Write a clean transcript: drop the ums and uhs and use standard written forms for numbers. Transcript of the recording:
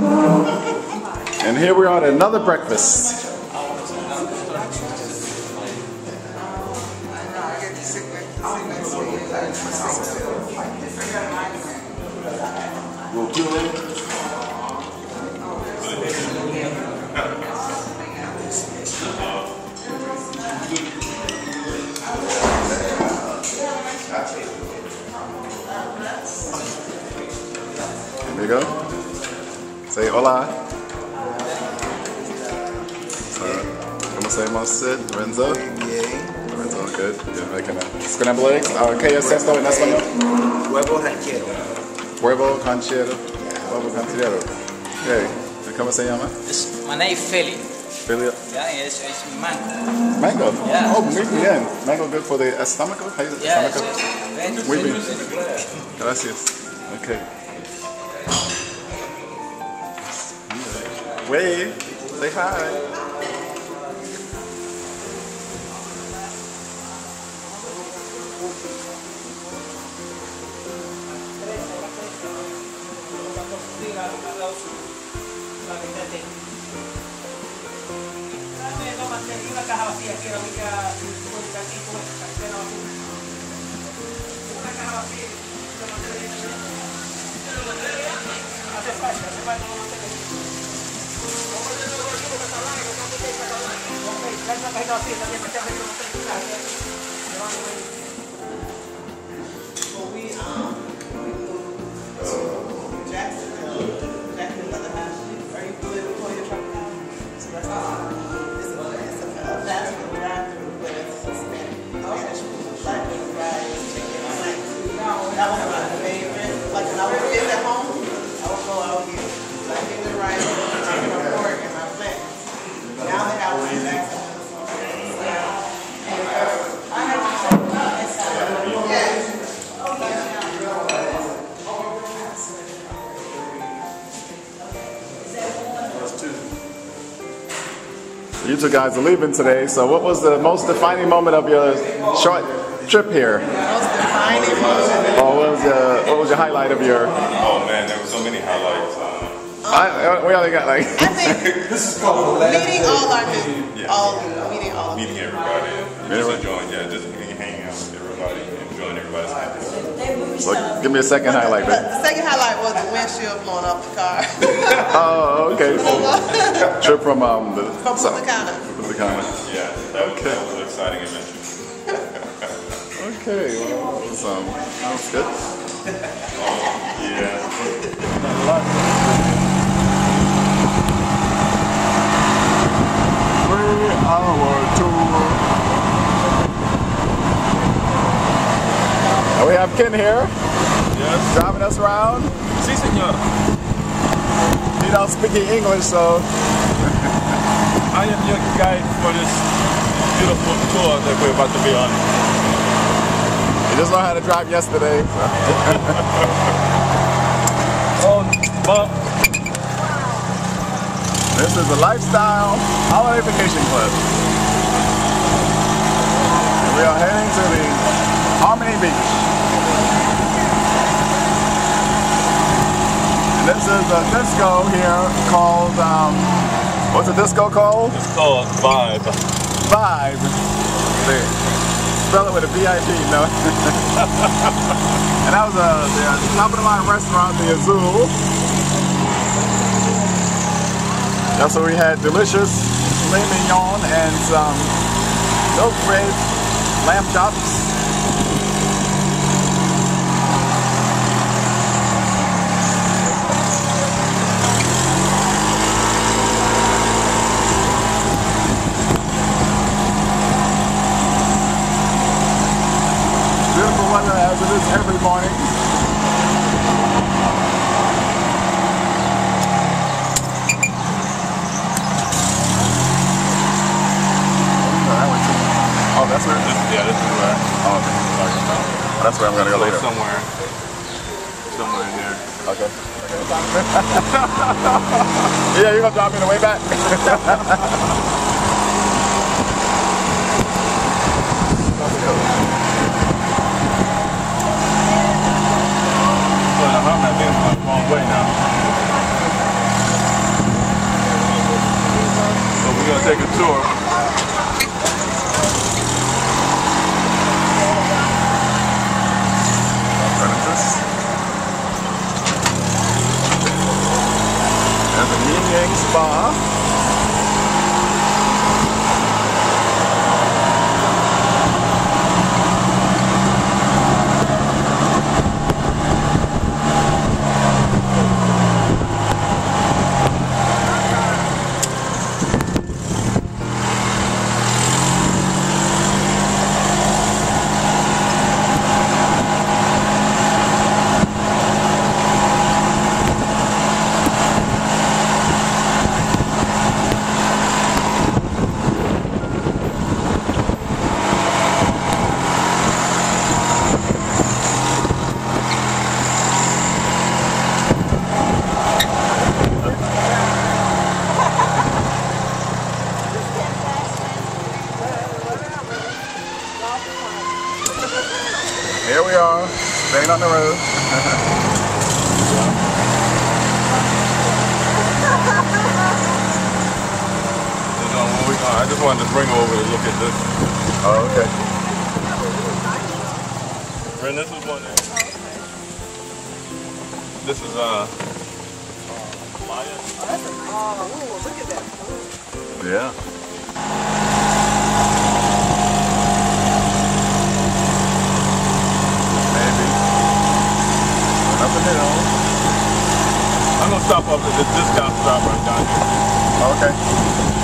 And here we are at another breakfast. There you go. Say hola. ¿Cómo se llama usted? Lorenzo? Lorenzo, good. You're making a scrambled eggs. ¿Qué es esto en español? Huevo ranchero. Huevo ranchero. Huevo ranchero. Okay. ¿Cómo se llama? My name is Philly. Philly. Yeah, it's mango. Mango? Yeah. Oh, muy bien. Mango good for the estómago? How you say Yeah, estómago? Muy bien. Gracias. Okay. Wave. Say hi. That was my favorite. Like when I was kids at home, I would go out here. Like in the rice, chicken or pork, and my flat. Now they have one back. I have to check You two guys are leaving today, so what was the most defining moment of your short trip here? Most defining moment. Or what was your highlight of your... Oh man, there were so many highlights. we only got like... I think meeting all our new, Meeting everybody, just enjoying, just hanging out with everybody, enjoying everybody's company. So give me a second highlight. But the second highlight was the windshield blowing off the car. Oh, okay. Trip from From Punta Cana. Punta Cana. Yeah, that was an exciting adventure. Okay, well, that was good. Yeah. 3-hour tour. And we have Ken here. Yes. Driving us around. Si, senor. He don't speak English, so. I am your guide for this beautiful tour that we're about to be on. He just learned how to drive yesterday. Oh, Bob. This is a lifestyle holiday vacation club. And we are heading to the Harmony Beach. And this is a disco here called, what's the disco called? It's called Vibe. Vibe. There. Spell it with a V-I-B, no? And that was the top of the line restaurant, the Azul. That's where we had delicious filet mignon and some milk bread, lamb chops. Beautiful weather as it is every morning. Oh, that's where? Yeah, this is where. Oh, okay. That's where I'm gonna go later. Somewhere in here. Okay. Yeah, you're gonna drop me on the way back? I'm not being the wrong way now. take a tour. Premises. And the Yin Yang Spa. Here we are, staying on the road. I just wanted to bring over to look at this. Oh, okay. Friend, this is one. This is Maya. Oh, look at that. Yeah. Maybe. Up the hill. I'm gonna stop up at this discount shop right down here. Okay.